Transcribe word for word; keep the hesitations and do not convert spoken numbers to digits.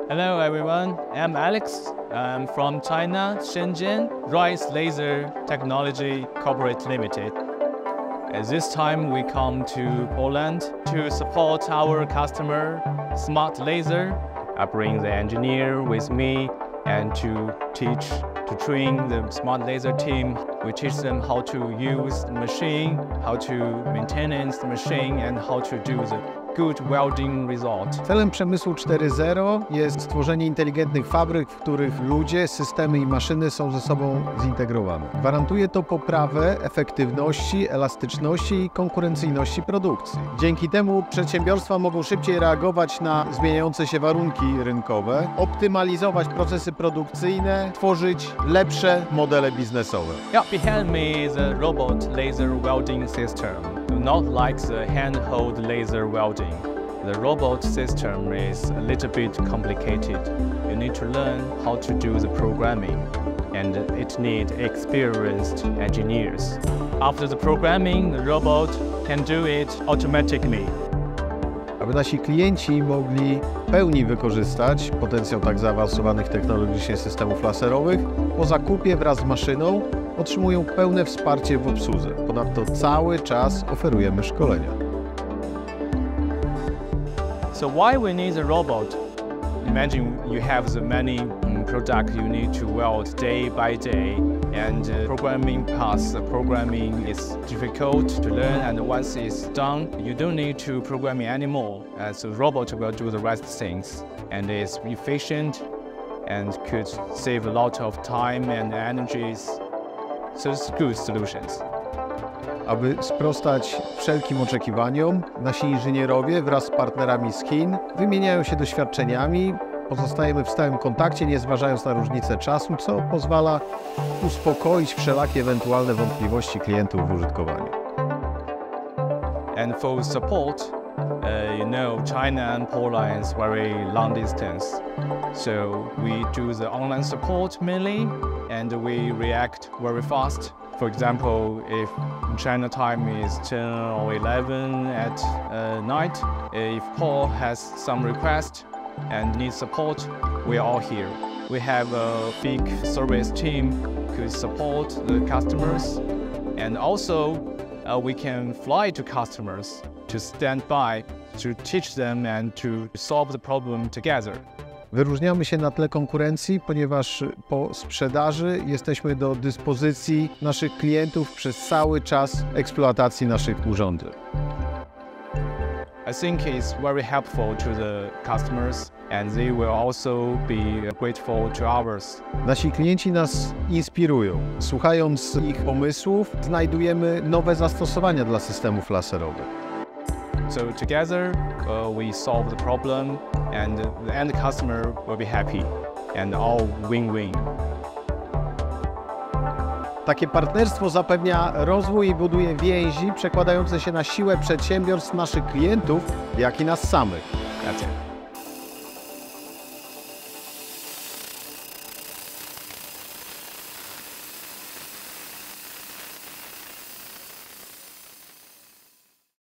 Hello everyone, I'm Alex. I'm from China, Shenzhen, Rise Laser Technology Corporate Limited. At this time we come to Poland to support our customer, Smart Laser. I bring the engineer with me and to teach, to train the Smart Laser team. We teach them how to use the machine, how to maintain the machine and how to do the good welding result. Celem przemysłu cztery zero jest stworzenie inteligentnych fabryk, w których ludzie, systemy i maszyny są ze sobą zintegrowane. Gwarantuje to poprawę efektywności, elastyczności i konkurencyjności produkcji. Dzięki temu przedsiębiorstwa mogą szybciej reagować na zmieniające się warunki rynkowe, optymalizować procesy produkcyjne, tworzyć lepsze modele biznesowe. Yeah, behind me is a robot laser welding system. Not like the handheld laser welding. The robot system is a little bit complicated. You need to learn how to do the programming, and it needs experienced engineers. After the programming, the robot can do it automatically. Aby nasi klienci mogli w pełni wykorzystać potencjał tak zaawansowanych technologicznie systemów laserowych, po zakupie wraz z maszyną otrzymują pełne wsparcie w obsłudze. Ponadto cały czas oferujemy szkolenia. So why we need a robot? Imagine you have the many products you need to weld day by day, and uh, programming paths, the programming is difficult to learn, and once it's done, you don't need to program it anymore. Uh, so the robot will do the rest things, and it's efficient and could save a lot of time and energies. So it's good solutions. Aby sprostać wszelkim oczekiwaniom, nasi inżynierowie wraz z partnerami z Chin wymieniają się doświadczeniami, pozostajemy w stałym kontakcie, nie zważając na różnicę czasu, co pozwala uspokoić wszelakie ewentualne wątpliwości klientów w użytkowaniu. And for support, uh, you know, China and Poland is very long distance. So we do the online support mainly, and we react very fast. For example, if China time is ten or eleven at uh, night, if Paul has some request and needs support, we are all here. We have a big service team who support the customers, and also uh, we can fly to customers to stand by, to teach them and to solve the problem together. Wyróżniamy się na tle konkurencji, ponieważ po sprzedaży jesteśmy do dyspozycji naszych klientów przez cały czas eksploatacji naszych urządzeń. I think it's very helpful to the customers, and they will also be grateful to ours. Nasi klienci nas inspirują. Słuchając ich pomysłów, znajdujemy nowe zastosowania dla systemów laserowych. So together uh, we solve the problem, and the end customer will be happy, and all win-win. Takie partnerstwo zapewnia rozwój i buduje więzi przekładające się na siłę przedsiębiorstw naszych klientów, jak i nas samych. That's it.